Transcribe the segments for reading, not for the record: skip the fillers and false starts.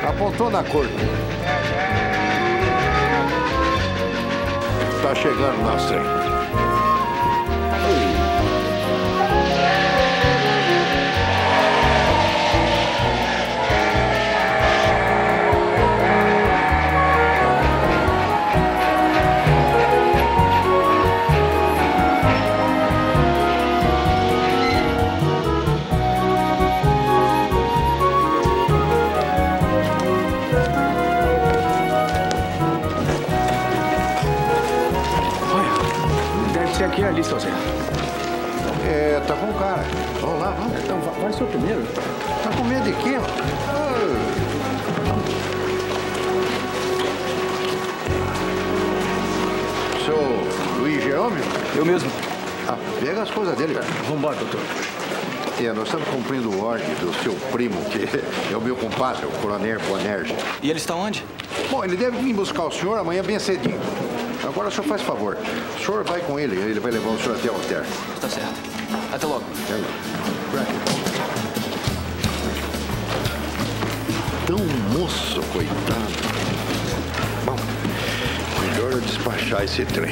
Apontou na corte. Tá chegando nosso trem. Aqui ali, seu Zé. É, tá com o cara. Vamos lá, vamos. Então, vai ser o primeiro. Tá com medo de quê? Seu Luiz Jerônimo? Eu mesmo. Ah, pega as coisas dele. Vambora, doutor. Nós estamos cumprindo o ordem do seu primo, que é o meu compadre, o coronel Bonerge. E ele está onde? Bom, ele deve vir buscar o senhor amanhã bem cedinho. Agora o senhor faz favor. O senhor vai com ele vai levar o senhor até o hotel. Tá certo. Até logo. Até logo. Por aqui. Tão moço, coitado. Bom, melhor eu despachar esse trem.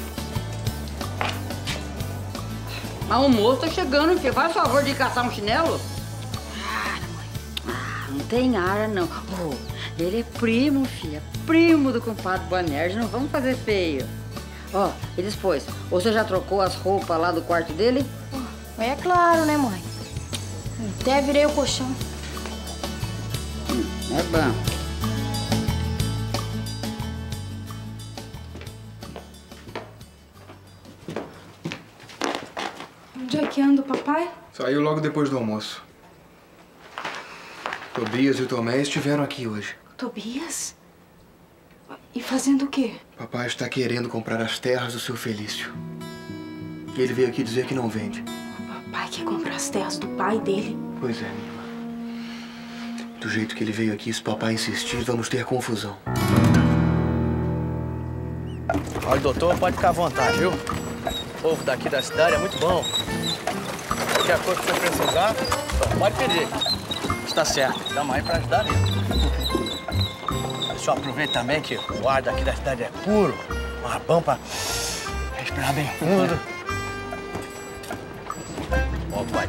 Mas o moço tá chegando, filho. Faz favor de caçar um chinelo? Mãe. Não tem ar, não. Ele é primo, filha. Primo do compadre Bonerge. Não vamos fazer feio. E depois? Você já trocou as roupas lá do quarto dele? É claro, né, mãe? Até virei o colchão. É bom. Onde é que anda o papai? Saiu logo depois do almoço. Tobias e o Tomé estiveram aqui hoje. Tobias? E fazendo o quê? Papai está querendo comprar as terras do seu Felício. E ele veio aqui dizer que não vende. O papai quer comprar as terras do pai dele? Pois é, minha irmã. Do jeito que ele veio aqui, se papai insistir, vamos ter confusão. Olha, doutor, pode ficar à vontade, viu? O povo daqui da cidade é muito bom. Qualquer coisa que você precisar, pode pedir. Está certo. Estamos aí para ajudar mesmo. Só aproveita também que o ar daqui da cidade é puro, um ar bom para respirar bem fundo. Ó, pai.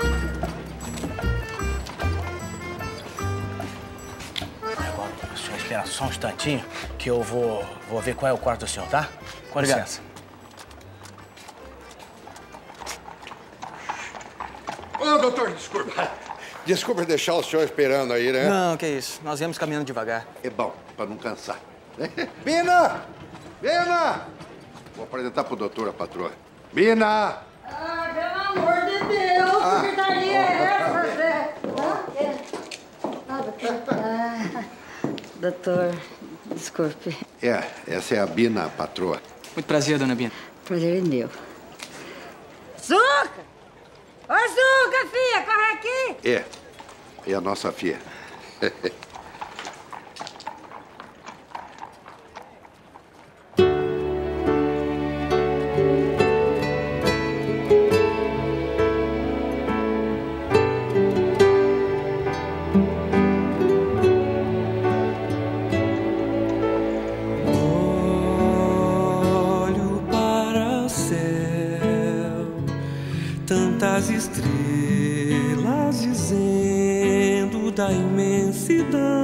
Agora, o senhor espera só um instantinho que eu vou ver qual é o quarto do senhor, tá? Com licença. Ô, doutor, desculpa. Desculpa deixar o senhor esperando aí, né? Não, que isso. Nós viemos caminhando devagar. É bom, para não cansar. Bina! Bina! Vou apresentar pro doutor a patroa. Bina! Pelo amor de Deus! Que gritaria é essa, doutor, desculpe. Essa é a Bina, a patroa. Muito prazer, dona Bina. Prazer é meu. Zuca! Ô, Zuca, filha, corre aqui! É a nossa filha. Olho para o céu, tantas estrelas dizendo da imensidão